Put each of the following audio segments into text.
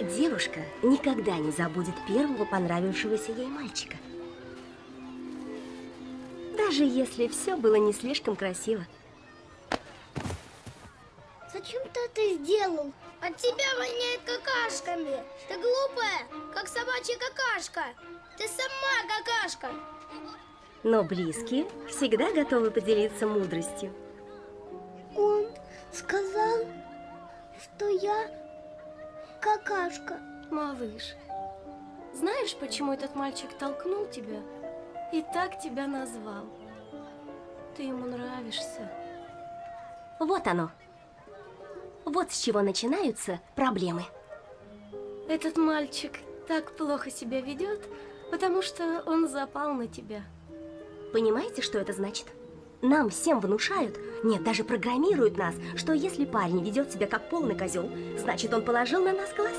Девушка никогда не забудет первого понравившегося ей мальчика. Даже если все было не слишком красиво. Зачем ты это сделал? От тебя воняет какашками. Ты глупая, как собачья какашка. Ты сама какашка. Но близкие всегда готовы поделиться мудростью. Он сказал, что я какашка. Малыш, знаешь, почему этот мальчик толкнул тебя и так тебя назвал? Ты ему нравишься. Вот оно. Вот с чего начинаются проблемы. Этот мальчик так плохо себя ведет, потому что он запал на тебя. Понимаете, что это значит? Нам всем внушают, нет, даже программируют нас, что если парень ведет себя как полный козел, значит, он положил на нас глаз.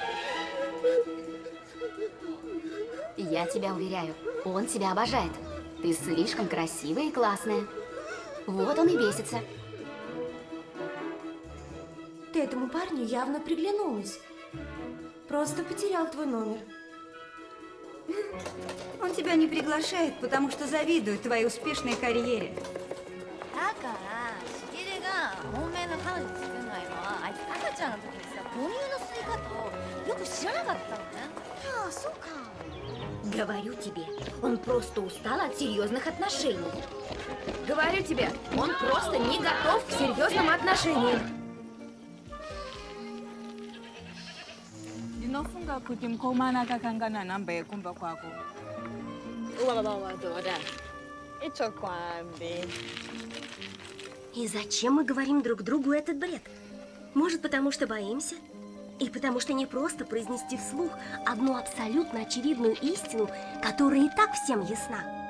Я тебя уверяю, он тебя обожает. Ты слишком красивая и классная. Вот он и бесится. Ты этому парню явно приглянулась. Просто потерял твой номер. Он тебя не приглашает, потому что завидует твоей успешной карьере. Говорю тебе, он просто устал от серьезных отношений. Говорю тебе, он просто не готов к серьезным отношениям. И зачем мы говорим друг другу этот бред? Может, потому что боимся? И потому что не просто произнести вслух одну абсолютно очевидную истину, которая и так всем ясна.